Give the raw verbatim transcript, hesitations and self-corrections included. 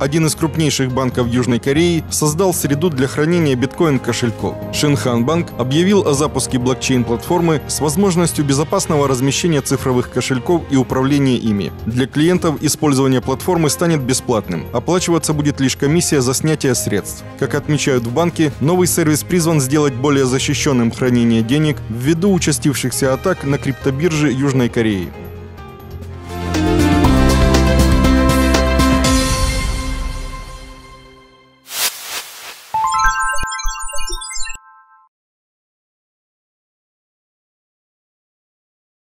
один из крупнейших банков Южной Кореи, создал среду для хранения биткоин-кошельков. Шинхан Банк объявил о запуске блокчейн-платформы с возможностью безопасного размещения цифровых кошельков и управления ими. Для клиентов использование платформы станет бесплатным. Оплачиваться будет лишь комиссия за снятие средств. Как отмечают в банке, новый сервис призван сделать более защищенным хранение денег ввиду участившихся атак на криптобиржи Южной Кореи.